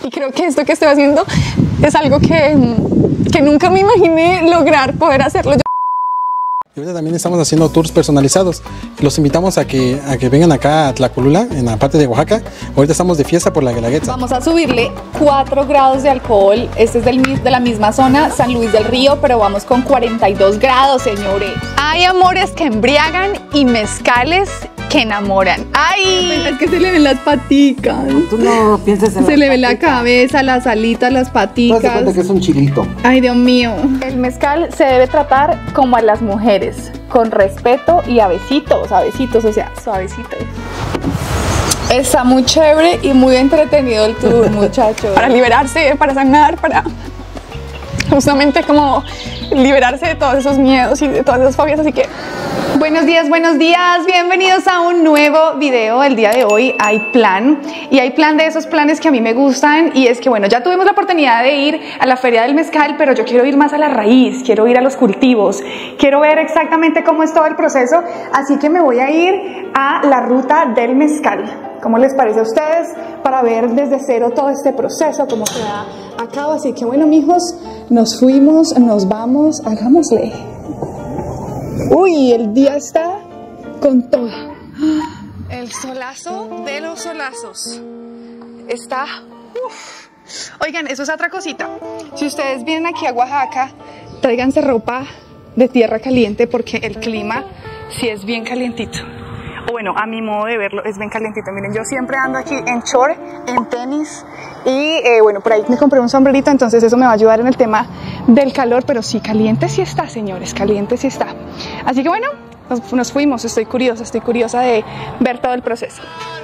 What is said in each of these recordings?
Y creo que esto que estoy haciendo es algo que nunca me imaginé lograr poder hacerlo. Y ahorita también estamos haciendo tours personalizados. Los invitamos a que vengan acá a Tlacolula, en la parte de Oaxaca. Ahorita estamos de fiesta por la Guelaguetza. Vamos a subirle 4 grados de alcohol. Este es de la misma zona, San Luis del Río, pero vamos con 42 grados, señores. Hay amores que embriagan y mezcales que enamoran. ¡Ay! Es que se le ven las paticas. Tú no pienses en se le ve la cabeza, las alitas, las paticas. Te das cuenta que es un chilito. Ay, Dios mío. El mezcal se debe tratar como a las mujeres, con respeto y a besitos, o sea, suavecito. Está muy chévere y muy entretenido el tour, muchachos. Para liberarse, para sanar, para justamente como liberarse de todos esos miedos y de todas esas fobias, así que buenos días, bienvenidos a un nuevo video. El día de hoy hay plan, y hay plan de esos planes que a mí me gustan, y es que bueno, ya tuvimos la oportunidad de ir a la Feria del Mezcal, pero yo quiero ir más a la raíz, quiero ir a los cultivos, quiero ver exactamente cómo es todo el proceso, así que me voy a ir a la ruta del mezcal. ¿Cómo les parece a ustedes? Para ver desde cero todo este proceso, cómo se da a cabo. Así que bueno, mijos, nos fuimos, nos vamos, hagámosle. Uy, el día está con todo. El solazo de los solazos está... Uf. Oigan, eso es otra cosita. Si ustedes vienen aquí a Oaxaca, tráiganse ropa de tierra caliente porque el clima sí es bien calientito. Bueno, a mi modo de verlo es bien calientito. Miren, yo siempre ando aquí en short, en tenis y bueno, por ahí me compré un sombrerito, entonces eso me va a ayudar en el tema del calor, pero sí, caliente sí está, señores, caliente sí está. Así que bueno, nos fuimos, estoy curiosa de ver todo el proceso.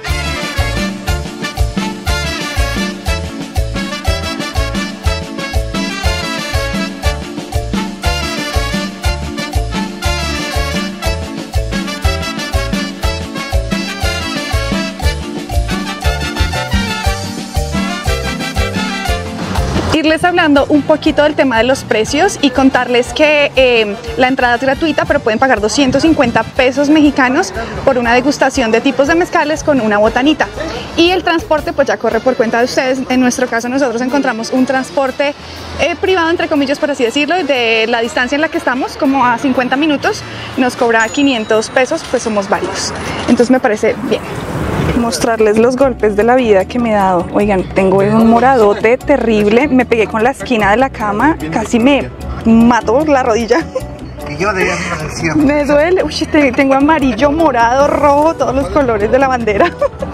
Irles hablando un poquito del tema de los precios y contarles que la entrada es gratuita, pero pueden pagar 250 pesos mexicanos por una degustación de tipos de mezcales con una botanita. Y el transporte pues ya corre por cuenta de ustedes. En nuestro caso nosotros encontramos un transporte privado, entre comillas, por así decirlo, de la distancia en la que estamos, como a 50 minutos, nos cobra 500 pesos, pues somos varios. Entonces me parece bien. Mostrarles los golpes de la vida que me he dado. Oigan, tengo un moradote terrible, me pegué con la esquina de la cama, casi me mató la rodilla. Y yo de lesión. Me duele. Uy, tengo amarillo, morado, rojo, todos los colores de la bandera.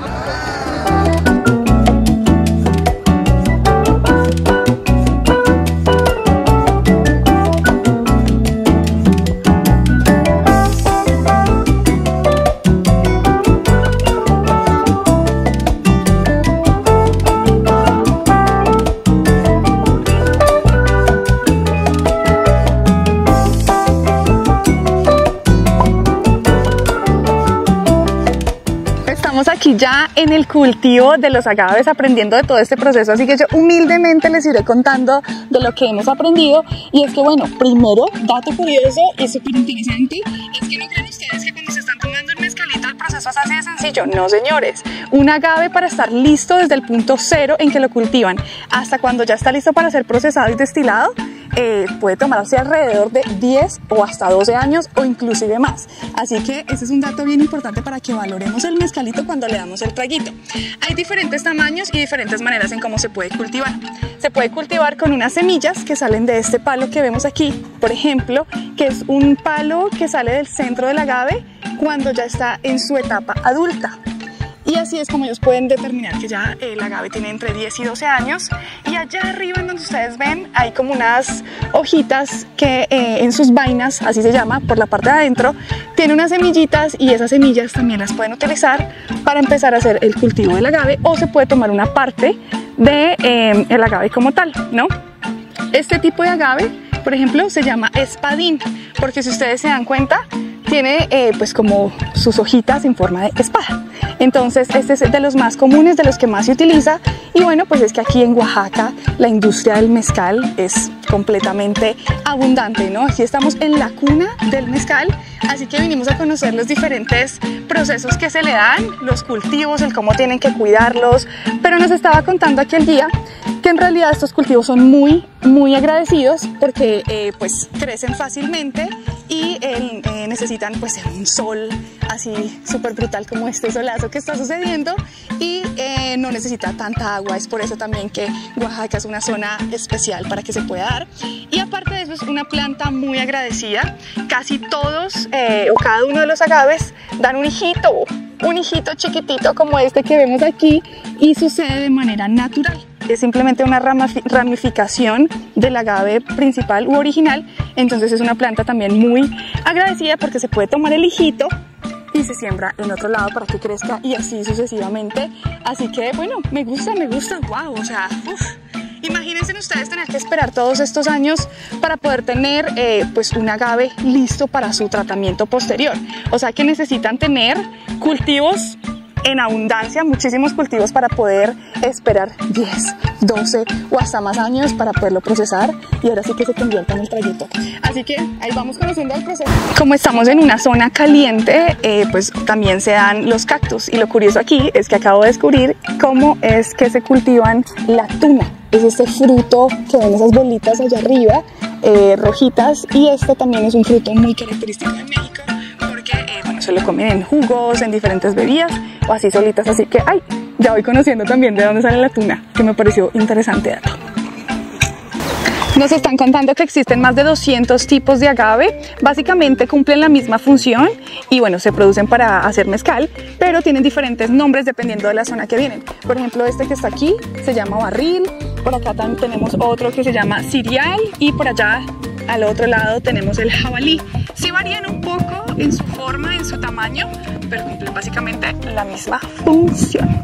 Aquí ya en el cultivo de los agaves, aprendiendo de todo este proceso, así que yo humildemente les iré contando de lo que hemos aprendido. Y es que bueno, primero, dato curioso y súper interesante, es que no creen ustedes que cuando se están tomando el mezcalito el proceso es así de sencillo. No, señores, un agave para estar listo desde el punto cero en que lo cultivan hasta cuando ya está listo para ser procesado y destilado, puede tomarse alrededor de 10 o hasta 12 años o inclusive más. Así que ese es un dato bien importante para que valoremos el mezcalito cuando le damos el traguito. Hay diferentes tamaños y diferentes maneras en cómo se puede cultivar. Se puede cultivar con unas semillas que salen de este palo que vemos aquí, por ejemplo, que es un palo que sale del centro del agave cuando ya está en su etapa adulta. Y así es como ellos pueden determinar que ya el agave tiene entre 10 y 12 años. Y allá arriba, en donde ustedes ven, hay como unas hojitas que en sus vainas, así se llama, por la parte de adentro, tiene unas semillitas, y esas semillas también las pueden utilizar para empezar a hacer el cultivo del agave, o se puede tomar una parte de el agave como tal, ¿no? Este tipo de agave, por ejemplo, se llama espadín, porque si ustedes se dan cuenta, tiene pues como sus hojitas en forma de espada. Entonces este es de los más comunes, de los que más se utiliza. Y bueno, pues es que aquí en Oaxaca la industria del mezcal es completamente abundante, ¿no? Aquí estamos en la cuna del mezcal, así que vinimos a conocer los diferentes procesos que se le dan, los cultivos, el cómo tienen que cuidarlos. Pero nos estaba contando aquí el guía que en realidad estos cultivos son muy agradecidos porque pues crecen fácilmente y necesitan pues un sol así súper brutal como este solazo que está sucediendo y no necesita tanta agua. Es por eso también que Oaxaca es una zona especial para que se pueda dar. Y aparte de eso es una planta muy agradecida. Casi todos o cada uno de los agaves dan un hijito chiquitito como este que vemos aquí y sucede de manera natural. Es simplemente una ramificación del agave principal u original, entonces es una planta también muy agradecida porque se puede tomar el hijito y se siembra en otro lado para que crezca y así sucesivamente. Así que bueno, me gusta, wow, o sea, imagínense ustedes tener que esperar todos estos años para poder tener pues un agave listo para su tratamiento posterior. O sea que necesitan tener cultivos en abundancia, muchísimos cultivos para poder esperar 10, 12 o hasta más años para poderlo procesar y ahora sí que se convierta en el trayecto. Así que ahí vamos conociendo el proceso. Como estamos en una zona caliente, pues también se dan los cactus y lo curioso aquí es que acabo de descubrir cómo es que se cultivan la tuna. Es este fruto que ven esas bolitas allá arriba, rojitas, y este también es un fruto muy característico de México porque bueno, se lo comen en jugos, en diferentes bebidas o así solitas, así que ya voy conociendo también de dónde sale la tuna, que me pareció interesante dato. Nos están contando que existen más de 200 tipos de agave, básicamente cumplen la misma función y bueno, se producen para hacer mezcal, pero tienen diferentes nombres dependiendo de la zona que vienen. Por ejemplo, este que está aquí se llama barril, por acá también tenemos otro que se llama cirial y por allá al otro lado tenemos el jabalí. Sí varían un poco en su forma, en su tamaño, pero cumplen básicamente la misma función.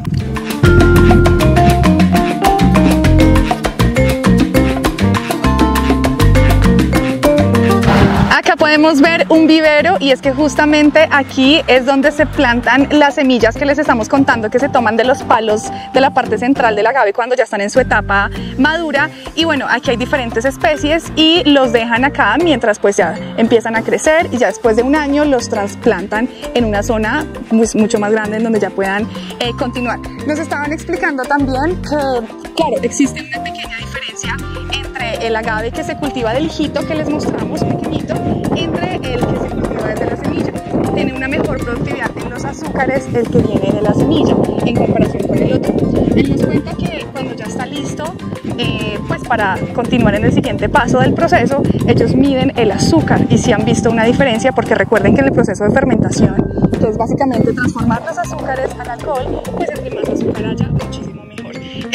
Acá podemos ver un vivero y es que justamente aquí es donde se plantan las semillas que les estamos contando que se toman de los palos de la parte central del agave cuando ya están en su etapa madura. Y bueno, aquí hay diferentes especies y los dejan acá mientras pues ya empiezan a crecer y ya después de un año los trasplantan en una zona mucho más grande en donde ya puedan continuar. Nos estaban explicando también que, claro, existe una pequeña diferencia entre el agave que se cultiva del hijito que les mostramos pequeñito entre el que se cultiva desde la semilla. Tiene una mejor productividad en los azúcares el que viene de la semilla en comparación con el otro. Él nos cuenta que cuando ya está listo pues para continuar en el siguiente paso del proceso, ellos miden el azúcar y sí han visto una diferencia porque recuerden que en el proceso de fermentación, que es básicamente transformar los azúcares al alcohol, pues entre más azúcar haya, muchísimo mejor.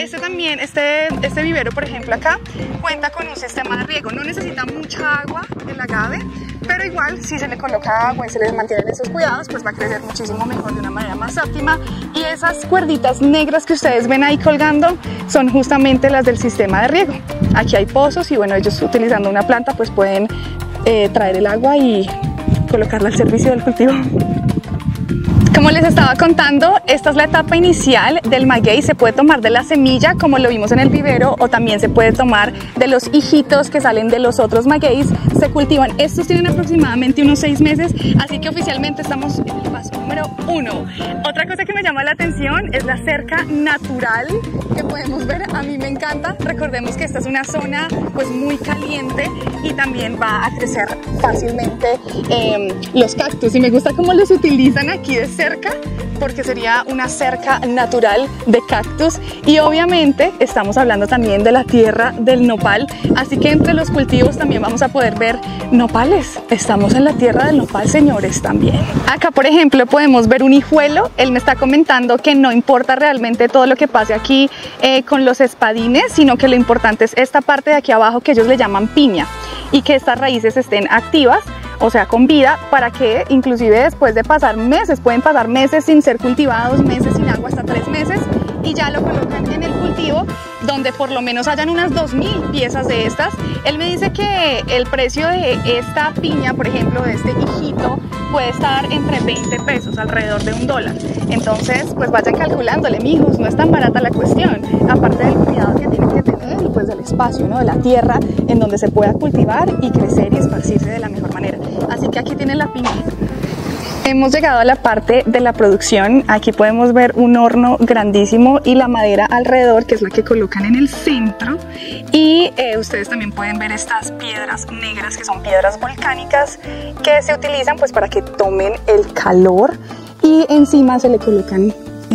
Este vivero, por ejemplo, acá cuenta con un sistema de riego. No necesita mucha agua el agave, pero igual si se le coloca agua y se les mantienen esos cuidados, pues va a crecer muchísimo mejor de una manera más óptima. Y esas cuerditas negras que ustedes ven ahí colgando son justamente las del sistema de riego. Aquí hay pozos y bueno, ellos utilizando una planta pues pueden traer el agua y colocarla al servicio del cultivo. Como les estaba contando, esta es la etapa inicial del maguey. Se puede tomar de la semilla, como lo vimos en el vivero, o también se puede tomar de los hijitos que salen de los otros magueyes. Se cultivan. Estos tienen aproximadamente unos 6 meses, así que oficialmente estamos en el paso número 1. Otra cosa que me llama la atención es la cerca natural que podemos ver. A mí me encanta. Recordemos que esta es una zona pues muy caliente y también va a crecer fácilmente los cactus. Y me gusta cómo los utilizan aquí de cerca, porque sería una cerca natural de cactus. Y obviamente estamos hablando también de la tierra del nopal, así que entre los cultivos también vamos a poder ver nopales. Estamos en la tierra del nopal, señores, también. Acá, por ejemplo, podemos ver un hijuelo. Él me está comentando que no importa realmente todo lo que pase aquí con los espadines, sino que lo importante es esta parte de aquí abajo que ellos le llaman piña y que estas raíces estén activas, o sea, con vida, para que inclusive después de pasar meses, pueden pasar meses sin ser cultivados, meses sin agua, hasta 3 meses, y ya lo colocan en el cultivo, donde por lo menos hayan unas 2000 piezas de estas. Él me dice que el precio de esta piña, por ejemplo, de este hijito, puede estar entre 20 pesos, alrededor de $1. Entonces, pues vayan calculándole, mijos, no es tan barata la cuestión, aparte del cuidado que tienen que tener, pues del espacio, ¿no? De la tierra en donde se pueda cultivar y crecer y esparcirse de la mejor manera. Así que aquí tienen la piña. Hemos llegado a la parte de la producción. Aquí podemos ver un horno grandísimo y la madera alrededor, que es la que colocan en el centro. Y ustedes también pueden ver estas piedras negras, que son piedras volcánicas, que se utilizan pues para que tomen el calor, y encima se le colocan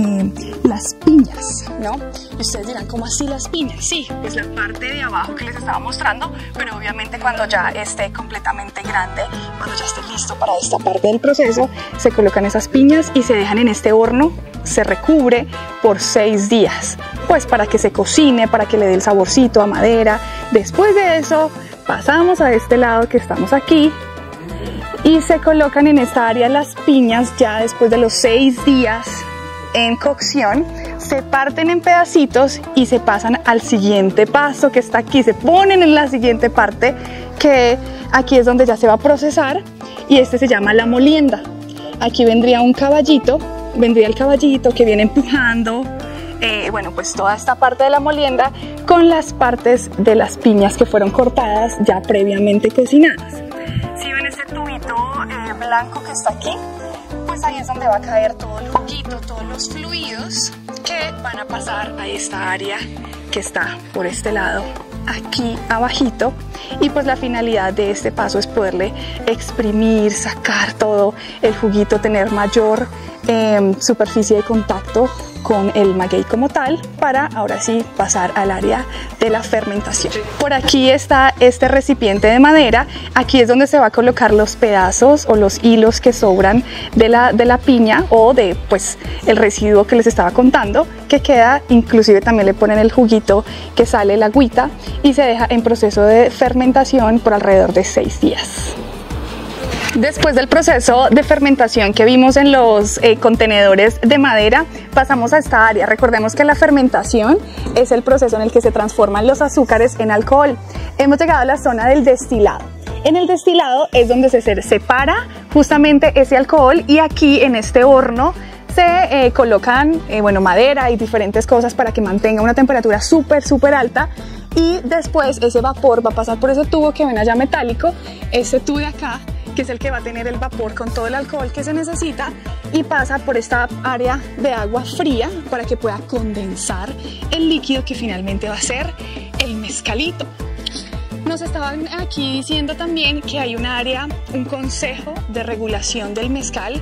las piñas, ¿no? Y ustedes dirán, ¿cómo así las piñas? Sí, pues la parte de abajo que les estaba mostrando, pero obviamente cuando ya esté completamente grande, cuando ya esté listo para esta parte del proceso, se colocan esas piñas y se dejan en este horno, se recubre por 6 días, pues para que se cocine, para que le dé el saborcito a madera. Después de eso, pasamos a este lado que estamos aquí, y se colocan en esta área las piñas ya después de los 6 días en cocción. Se parten en pedacitos y se pasan al siguiente paso que está aquí, se ponen en la siguiente parte, que aquí es donde ya se va a procesar, y este se llama la molienda. Aquí vendría un caballito, vendría el caballito que viene empujando, bueno, pues toda esta parte de la molienda con las partes de las piñas que fueron cortadas ya previamente cocinadas. Si ven este tubito blanco que está aquí, pues ahí es donde va a caer todo el juguito, todos los fluidos que van a pasar a esta área que está por este lado, aquí abajito. Y pues la finalidad de este paso es poderle exprimir, sacar todo el juguito, tener mayor superficie de contacto con el maguey como tal, para ahora sí pasar al área de la fermentación. Por aquí está este recipiente de madera. Aquí es donde se va a colocar los pedazos o los hilos que sobran de la piña, o de pues el residuo que les estaba contando, que queda, inclusive también le ponen el juguito que sale, la agüita, y se deja en proceso de fermentación por alrededor de 6 días. Después del proceso de fermentación que vimos en los contenedores de madera, pasamos a esta área. Recordemos que la fermentación es el proceso en el que se transforman los azúcares en alcohol. Hemos llegado a la zona del destilado. En el destilado es donde se separa justamente ese alcohol, y aquí en este horno se colocan bueno, madera y diferentes cosas para que mantenga una temperatura súper alta. Y después ese vapor va a pasar por ese tubo que ven allá metálico, este tubo de acá, que es el que va a tener el vapor con todo el alcohol que se necesita, y pasa por esta área de agua fría para que pueda condensar el líquido que finalmente va a ser el mezcalito. Nos estaban aquí diciendo también que hay un área, un consejo de regulación del mezcal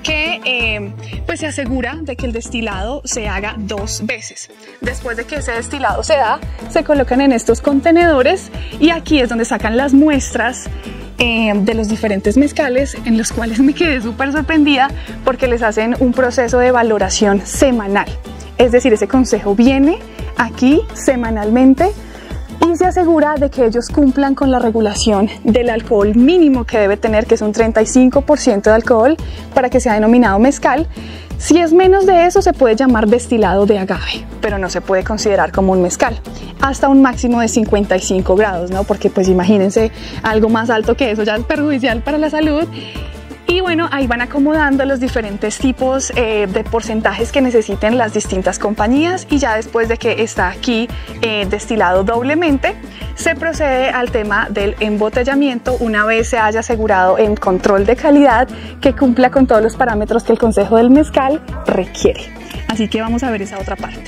que pues se asegura de que el destilado se haga 2 veces. Después de que ese destilado se da, se colocan en estos contenedores, y aquí es donde sacan las muestras de los diferentes mezcales, en los cuales me quedé súper sorprendida porque les hacen un proceso de valoración semanal. Es decir, ese consejo viene aquí semanalmente y se asegura de que ellos cumplan con la regulación del alcohol mínimo que debe tener, que es un 35% de alcohol para que sea denominado mezcal. Si es menos de eso, se puede llamar destilado de agave, pero no se puede considerar como un mezcal. Hasta un máximo de 55 grados, ¿no? Porque pues imagínense, algo más alto que eso ya es perjudicial para la salud. Y bueno, ahí van acomodando los diferentes tipos de porcentajes que necesiten las distintas compañías, y ya después de que está aquí destilado doblemente, se procede al tema del embotellamiento, una vez se haya asegurado en control de calidad que cumpla con todos los parámetros que el Consejo del Mezcal requiere. Así que vamos a ver esa otra parte.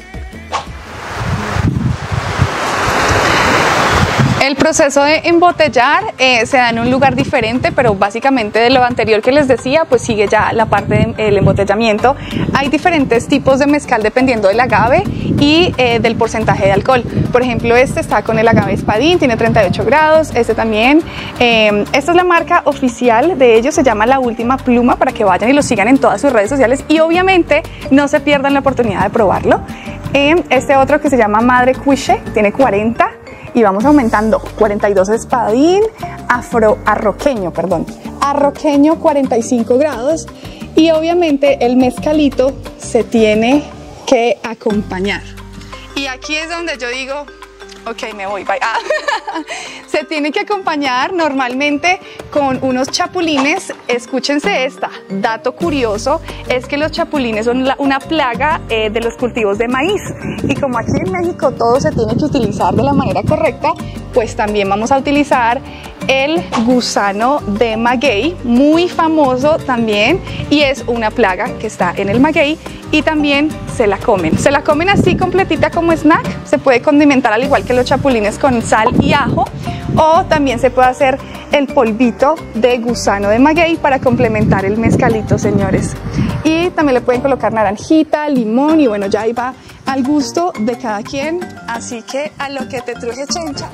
El proceso de embotellar se da en un lugar diferente, pero básicamente de lo anterior que les decía, pues sigue ya la parte del embotellamiento. Hay diferentes tipos de mezcal dependiendo del agave y del porcentaje de alcohol. Por ejemplo, este está con el agave espadín, tiene 38 grados, este también. Esta es la marca oficial de ellos, se llama La Última Pluma, para que vayan y lo sigan en todas sus redes sociales y obviamente no se pierdan la oportunidad de probarlo. Este otro que se llama Madre Cuiche, tiene 40. Y vamos aumentando, 42 espadín, arroqueño 45 grados, y obviamente el mezcalito se tiene que acompañar. Y aquí es donde yo digo, ok, me voy, bye. Se tiene que acompañar normalmente con unos chapulines. Escúchense esta, dato curioso, es que los chapulines son una plaga de los cultivos de maíz, y como aquí en México todo se tiene que utilizar de la manera correcta, pues también vamos a utilizar el gusano de maguey, muy famoso también, y es una plaga que está en el maguey y también se la comen así completita como snack. Se puede condimentar al igual que los chapulines con sal y ajo, o también se puede hacer el polvito de gusano de maguey para complementar el mezcalito, señores. Y también le pueden colocar naranjita, limón, y bueno, ya ahí va al gusto de cada quien. Así que a lo que te truje, Chencha.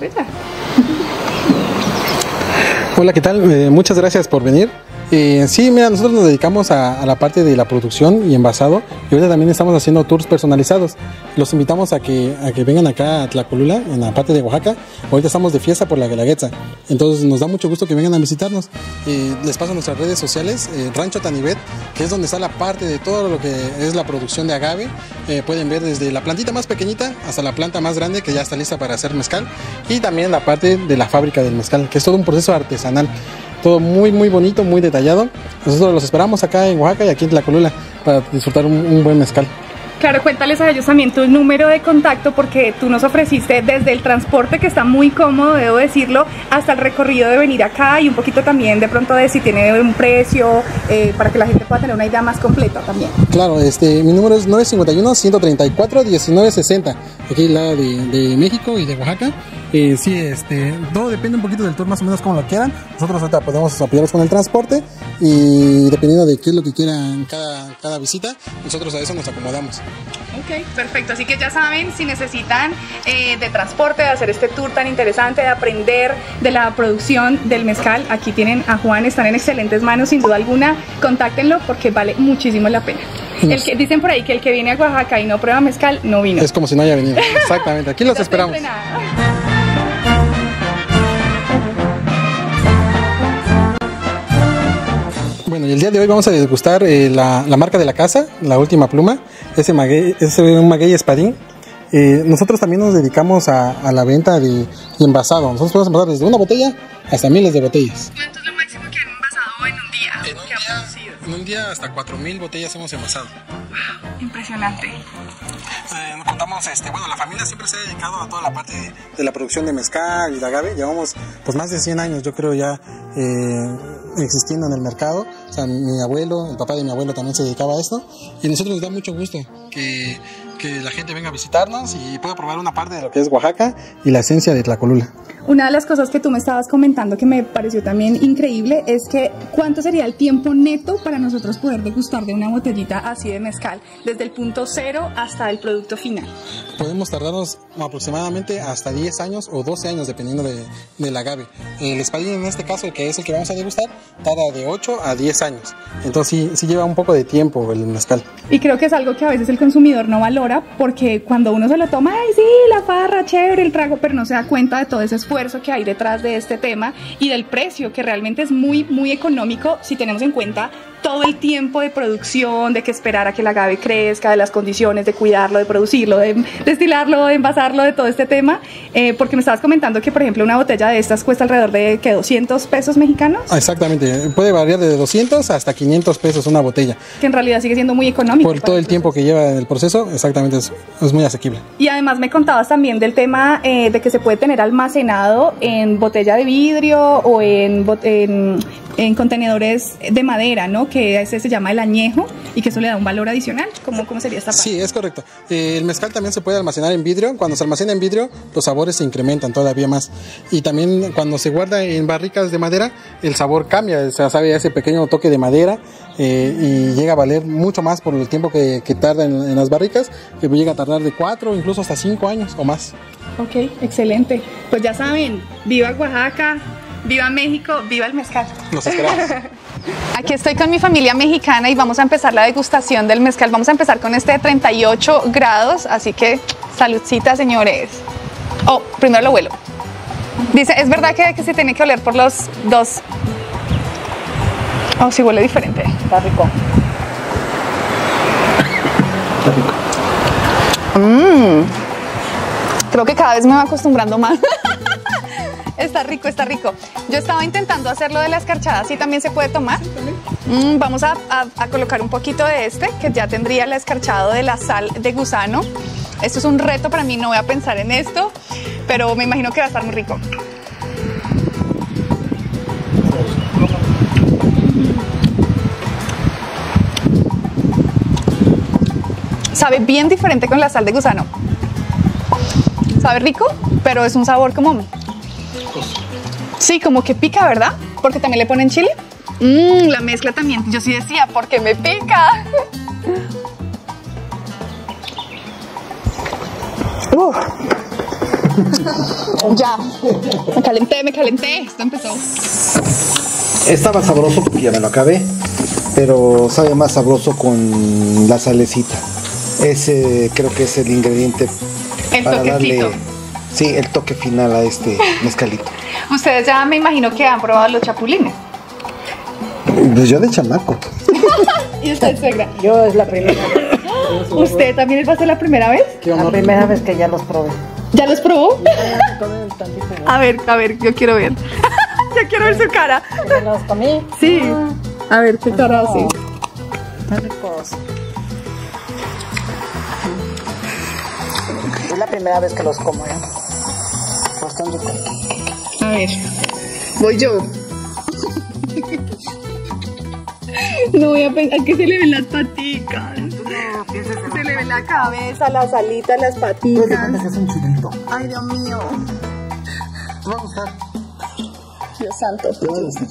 Hola, ¿qué tal? Muchas gracias por venir. Sí, mira, nosotros nos dedicamos a la parte de la producción y envasado, y ahorita también estamos haciendo tours personalizados. Los invitamos a que vengan acá a Tlacolula, en la parte de Oaxaca. Ahorita estamos de fiesta por la Guelaguetza, entonces nos da mucho gusto que vengan a visitarnos. Les paso nuestras redes sociales, Rancho Tanivet, que es donde está la parte de todo lo que es la producción de agave. Pueden ver desde la plantita más pequeñita hasta la planta más grande que ya está lista para hacer mezcal, y también la parte de la fábrica del mezcal, que es todo un proceso artesanal. Todo muy bonito, muy detallado. Nosotros los esperamos acá en Oaxaca y aquí en Tlacolula para disfrutar un buen mezcal. Claro, cuéntales a ellos también tu número de contacto, porque tú nos ofreciste desde el transporte, que está muy cómodo, debo decirlo, hasta el recorrido de venir acá, y un poquito también de pronto de si tiene un precio, para que la gente pueda tener una idea más completa también. Claro, mi número es 951-134-1960, aquí al lado de México y de Oaxaca. Sí, todo depende un poquito del tour, más o menos como lo quieran. Nosotros ahorita podemos apoyarlos con el transporte, y dependiendo de qué es lo que quieran cada visita, nosotros a eso nos acomodamos. Ok, perfecto. Así que ya saben, si necesitan de transporte, de hacer este tour tan interesante, de aprender de la producción del mezcal, aquí tienen a Juan, están en excelentes manos, sin duda alguna. Contáctenlo porque vale muchísimo la pena. Dicen por ahí que el que viene a Oaxaca y no prueba mezcal, no vino. Es como si no haya venido. Exactamente, aquí los esperamos. Bueno, y el día de hoy vamos a degustar la marca de la casa, la Última Pluma. Es un maguey espadín. Nosotros también nos dedicamos a la venta y envasado. Nosotros podemos envasar desde una botella hasta miles de botellas. ¿Cuánto es lo máximo que han envasado en un día? En un día hasta 4,000 botellas hemos envasado. Wow, impresionante. Nos contamos, la familia siempre se ha dedicado a toda la parte de la producción de mezcal y de agave. Llevamos pues más de 100 años, yo creo, ya existiendo en el mercado. O sea, mi abuelo, el papá de mi abuelo también se dedicaba a esto, y a nosotros nos da mucho gusto que la gente venga a visitarnos y pueda probar una parte de lo que es Oaxaca y la esencia de Tlacolula. Una de las cosas que tú me estabas comentando que me pareció también increíble es que ¿cuánto sería el tiempo neto para nosotros poder degustar de una botellita así de mezcal, desde el punto cero hasta el producto final? Podemos tardarnos aproximadamente hasta 10 años o 12 años dependiendo del agave. El espadín, en este caso, que es el que vamos a degustar, tarda de 8 a 10 años. Entonces sí lleva un poco de tiempo el mezcal. Y creo que es algo que a veces el consumidor no valora, porque cuando uno se lo toma, ¡ay sí, la farra, chévere, el trago!, pero no se da cuenta de todo ese esfuerzo que hay detrás de este tema y del precio, que realmente es muy económico si tenemos en cuenta todo el tiempo de producción, de que esperar a que el agave crezca, de las condiciones de cuidarlo, de producirlo, de destilarlo, de envasarlo, de todo este tema, porque me estabas comentando que, por ejemplo, una botella de estas cuesta alrededor de, ¿qué?, 200 pesos mexicanos. Exactamente, puede variar de 200 hasta 500 pesos una botella. Que en realidad sigue siendo muy económico. Por todo el tiempo que lleva el proceso, exactamente, es muy asequible. Y además me contabas también del tema de que se puede tener almacenado en botella de vidrio o en contenedores de madera, ¿no? Que ese se llama el añejo, y que eso le da un valor adicional. ¿Cómo sería esta parte? Sí, es correcto. El mezcal también se puede almacenar en vidrio. Cuando se almacena en vidrio, los sabores se incrementan todavía más. Y también cuando se guarda en barricas de madera, el sabor cambia. O sea, sabe ese pequeño toque de madera, y llega a valer mucho más por el tiempo que tarda en las barricas, que llega a tardar de 4 incluso hasta 5 años o más. Ok, excelente. Pues ya saben, viva Oaxaca, viva México, viva el mezcal. Los esperamos. Aquí estoy con mi familia mexicana y vamos a empezar la degustación del mezcal. Vamos a empezar con este de 38 grados, así que saludcita, señores. Oh, primero lo huelo. Dice, ¿es verdad que se tiene que oler por los dos? Oh, sí, huele diferente. Está rico. Está rico. Creo que cada vez me va acostumbrando más. Está rico, está rico. Yo estaba intentando hacerlo de la escarchada, ¿sí también se puede tomar? Vamos a colocar un poquito de este, que ya tendría el escarchado de la sal de gusano. Esto es un reto para mí, no voy a pensar en esto. pero me imagino que va a estar muy rico. Sabe bien diferente con la sal de gusano. Sabe rico, pero es un sabor como... Sí, como que pica, ¿verdad? Porque también le ponen chile. La mezcla también, yo sí decía, porque me pica. Ya, me calenté, esto empezó. Estaba sabroso porque ya me lo acabé, pero sabe más sabroso con la salecita. Ese creo que es el ingrediente El para toquecito. darle, sí, el toque final a este mezcalito. Ustedes ya me imagino que han probado los chapulines. Pues yo de chamaco. ¿Y usted, suegra? Yo es la primera. ¿Usted también va a ser la primera vez? La primera vez que ya los probé. ¿Ya los probó? A ver, yo quiero ver. Yo quiero ver su cara. ¿Ya los comí? Sí. A ver, qué cara hace. Están ricos. Es la primera vez que los como, ¿eh? Están ricos. A ver, voy yo. No voy a pensar que se le ven las paticas. Se le ve la cabeza, las alitas, las paticas. Es un chilito. Ay, Dios mío. ¿Te va a gustar? Dios santo. ¿Te va a gustar?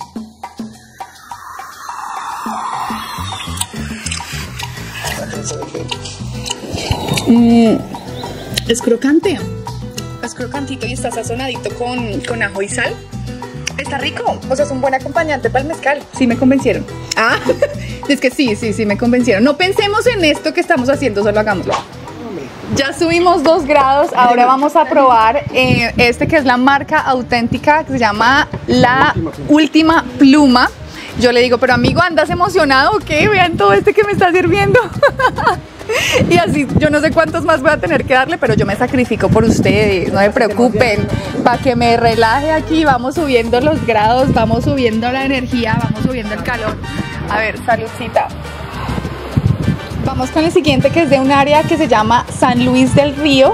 Es crocante. Es crocantito y está sazonadito con ajo y sal. Está rico. O sea, es un buen acompañante para el mezcal. Sí, me convencieron. Ah, es que sí, me convencieron. No pensemos en esto que estamos haciendo, solo hagámoslo. Ya subimos 2 grados, ahora vamos a probar este que es la marca auténtica que se llama La Última Pluma. Yo le digo, pero amigo, ¿andas emocionado o qué? Vean todo este que me está sirviendo. Y así, yo no sé cuántos más voy a tener que darle, pero yo me sacrifico por ustedes, no se preocupen. Para que me relaje aquí, vamos subiendo los grados, vamos subiendo la energía, vamos subiendo el calor. A ver, saludcita. Vamos con el siguiente, que es de un área que se llama San Luis del Río.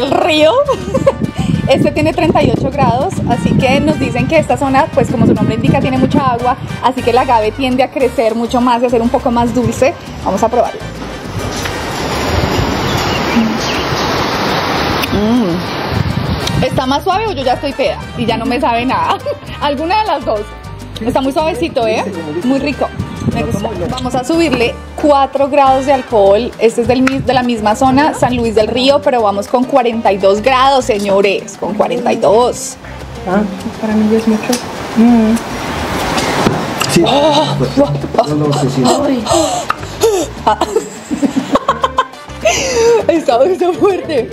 Este tiene 38 grados, así que nos dicen que esta zona, pues como su nombre indica, tiene mucha agua, así que el agave tiende a crecer mucho más y a ser un poco más dulce. Vamos a probarlo. ¿Está más suave o yo ya estoy peda y ya no me sabe nada? Alguna de las dos. Está muy suavecito, ¿eh? Muy rico. Me gusta. Vamos a subirle 4 grados de alcohol. Este es de la misma zona, San Luis del Río, pero vamos con 42 grados, señores. Con 42. Para mí ya es mucho. Sí. No sé si Está fuerte.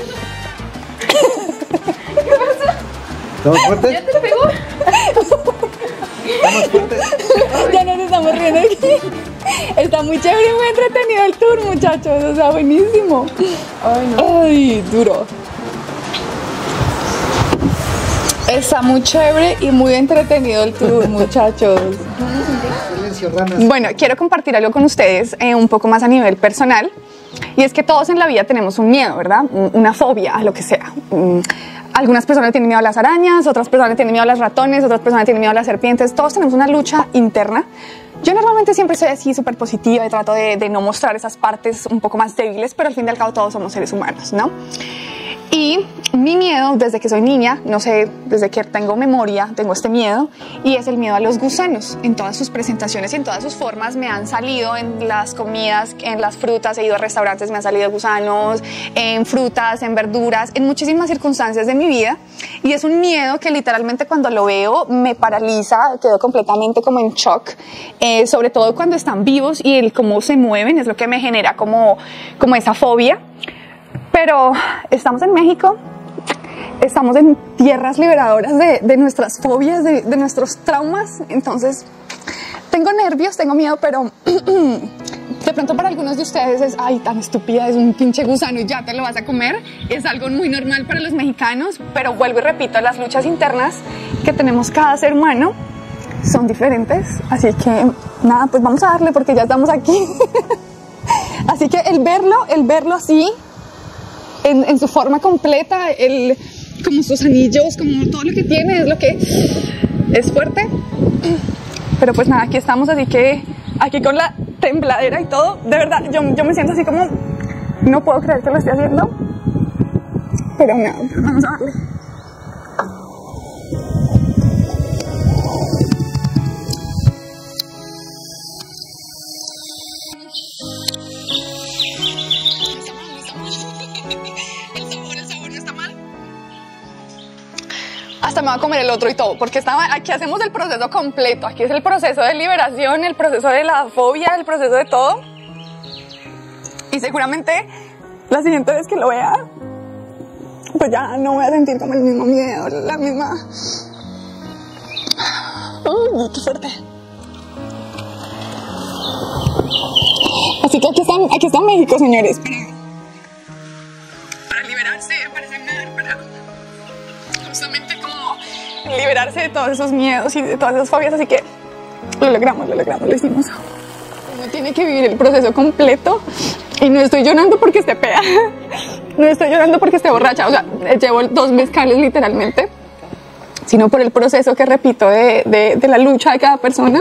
¿Estamos fuertes? ¿Ya te pegó? ¿Estamos fuertes? Ya nos estamos riendo aquí. Está muy chévere y muy entretenido el tour, muchachos. O sea, buenísimo. Ay, no. Ay, duro. Está muy chévere y muy entretenido el tour, muchachos. Silencio, ranas. Bueno, quiero compartir algo con ustedes un poco más a nivel personal. Y es que todos en la vida tenemos un miedo, ¿verdad? Una fobia a lo que sea. Algunas personas tienen miedo a las arañas, otras personas tienen miedo a los ratones, otras personas tienen miedo a las serpientes. Todos tenemos una lucha interna. Yo normalmente siempre soy así súper positiva y trato de no mostrar esas partes un poco más débiles, pero al fin y al cabo todos somos seres humanos, ¿no? Y mi miedo, desde que soy niña, no sé, desde que tengo memoria, tengo este miedo, y es el miedo a los gusanos. En todas sus presentaciones y en todas sus formas me han salido en las comidas, en las frutas, he ido a restaurantes, me han salido gusanos, en frutas, en verduras, en muchísimas circunstancias de mi vida. Y es un miedo que literalmente cuando lo veo me paraliza, quedo completamente como en shock, sobre todo cuando están vivos y el cómo se mueven es lo que me genera como esa fobia. Pero estamos en México, estamos en tierras liberadoras de nuestras fobias, de nuestros traumas, entonces tengo nervios, tengo miedo, pero de pronto para algunos de ustedes es, ay, tan estúpida, es un pinche gusano y ya te lo vas a comer, es algo muy normal para los mexicanos, pero vuelvo y repito, las luchas internas que tenemos cada ser humano son diferentes, así que nada, pues vamos a darle porque ya estamos aquí. Así que el verlo así, en su forma completa, el como sus anillos, como todo lo que tiene, es lo que es fuerte. Pero pues nada, aquí estamos, así que aquí con la tembladera y todo, de verdad, yo me siento así como, no puedo creer que lo estoy haciendo, pero nada, vamos a darle. Hasta me va a comer el otro y todo, porque aquí hacemos el proceso completo. Aquí es el proceso de liberación, el proceso de la fobia, el proceso de todo. Y seguramente la siguiente vez que lo vea, pues ya no voy a sentir como el mismo miedo, la misma... ¡Uy, qué fuerte! Así que aquí está México, señores, para liberarse, para sanar, para justamente como liberarse de todos esos miedos y de todas esas fobias. Así que lo logramos, lo hicimos. Uno tiene que vivir el proceso completo y no estoy llorando porque esté pea, no estoy llorando porque esté borracha, o sea, llevo 2 mezcales literalmente, sino por el proceso que repito de la lucha de cada persona.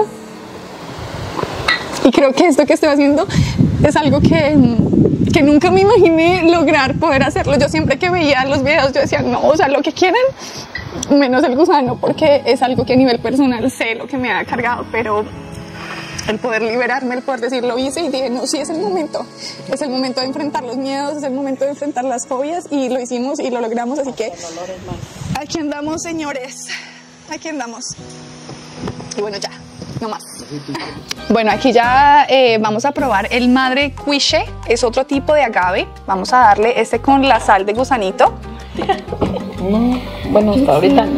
Y creo que esto que estoy haciendo es algo que nunca me imaginé lograr poder hacerlo. Yo siempre que veía los videos yo decía, no, o sea, lo que quieren, menos el gusano, porque es algo que a nivel personal sé lo que me ha cargado, pero el poder liberarme, el poder decir lo hice y dije, no, sí, es el momento de enfrentar los miedos, es el momento de enfrentar las fobias y lo hicimos y lo logramos, así que aquí andamos, señores, aquí andamos. Y bueno, ya, no más. Bueno, aquí ya vamos a probar el madre quiche, es otro tipo de agave. Vamos a darle este con la sal de gusanito. No, bueno, hasta ahorita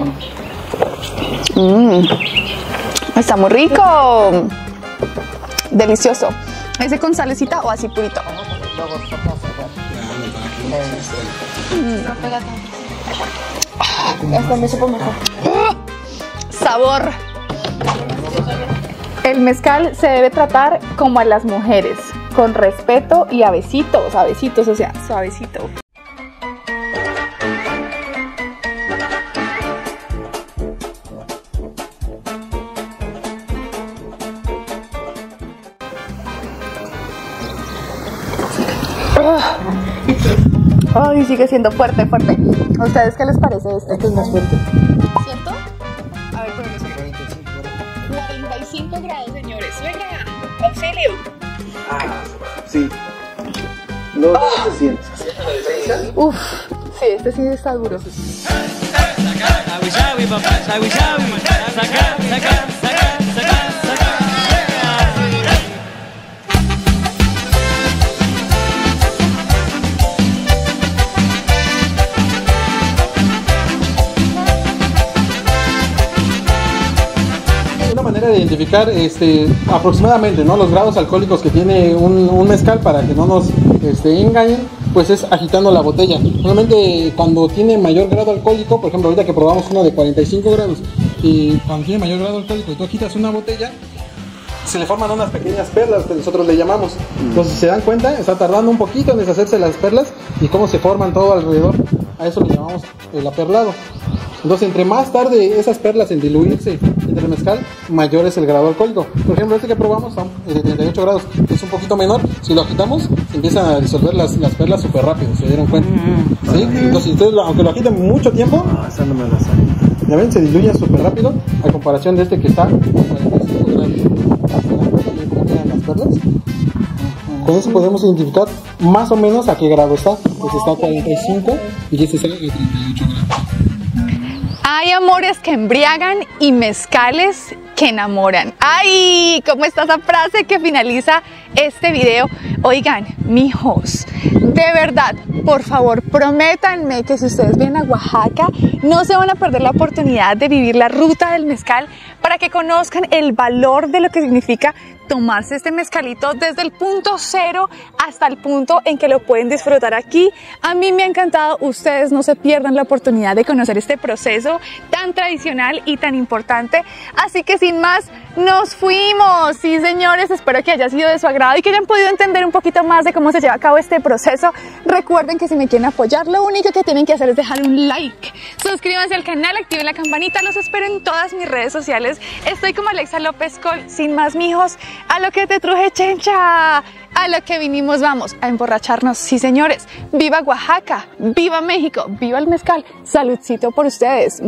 no. Está muy rico. Delicioso. ¿Ese con salecita o así purito? Esta me supo mejor. Sabor. El mezcal se debe tratar como a las mujeres, con respeto y a besitos, o sea, suavecito. Ay, sigue siendo fuerte. ¿A ustedes qué les parece este? Este es más fuerte. ¿Cierto? A ver, ponemos 45 grados, señores. Venga, auxilio. Sí. No, se siente. Uf, sí, este sí está duro. De identificar aproximadamente, ¿no?, los grados alcohólicos que tiene un mezcal para que no nos engañen, pues es agitando la botella. Normalmente cuando tiene mayor grado alcohólico, por ejemplo ahorita que probamos uno de 45 grados, y cuando tiene mayor grado alcohólico y tú agitas una botella, se le forman unas pequeñas perlas que nosotros le llamamos. Entonces, si se dan cuenta, está tardando un poquito en deshacerse las perlas y cómo se forman todo alrededor. A eso le llamamos el aperlado. Entonces, entre más tarde esas perlas en diluirse entre el mezcal, mayor es el grado alcohólico. Por ejemplo, este que probamos son de 38 grados, que es un poquito menor. Si lo agitamos, se empiezan a disolver las perlas súper rápido, ¿se dieron cuenta? ¿Sí? Entonces, ustedes, aunque lo agiten mucho tiempo, Esa no me la sabía. ya ven, se diluye súper rápido, a comparación de este que está a 45 grados. Las perlas. Con eso podemos identificar más o menos a qué grado está. Este está a 45 y este está a 38 grados. Hay amores que embriagan y mezcales que enamoran. ¡Ay! ¿Cómo está esa frase que finaliza este video? Oigan, mijos, de verdad, por favor, prométanme que si ustedes vienen a Oaxaca, no se van a perder la oportunidad de vivir la ruta del mezcal para que conozcan el valor de lo que significa tomarse este mezcalito desde el punto cero hasta el punto en que lo pueden disfrutar aquí. A mí me ha encantado, ustedes no se pierdan la oportunidad de conocer este proceso tan tradicional y tan importante. Así que sin más, Nos fuimos, sí señores, espero que haya sido de su agrado y que hayan podido entender un poquito más de cómo se lleva a cabo este proceso. Recuerden que si me quieren apoyar, lo único que tienen que hacer es dejar un like, suscríbanse al canal, activen la campanita, los espero en todas mis redes sociales. Estoy como Alexa López Col, sin más mijos, a lo que te truje chencha, a lo que vinimos vamos, a emborracharnos, sí señores. Viva Oaxaca, viva México, viva el mezcal, saludcito por ustedes.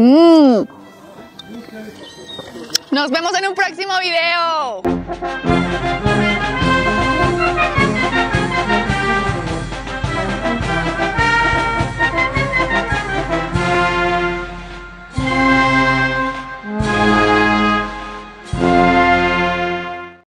Nos vemos en un próximo video.